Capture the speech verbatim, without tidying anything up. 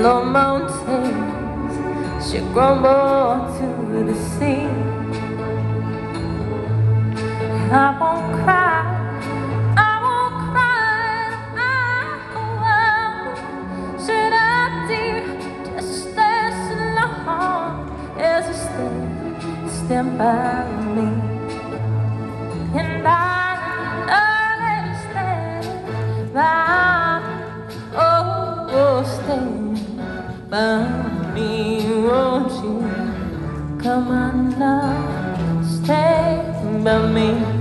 no mountains should crumble to the sea. I won't cry, I won't cry, I won't shed a tear just as long as you stand, stand by me. And I understand that, oh, oh, stand by me, won't you? Come on now, stay by me.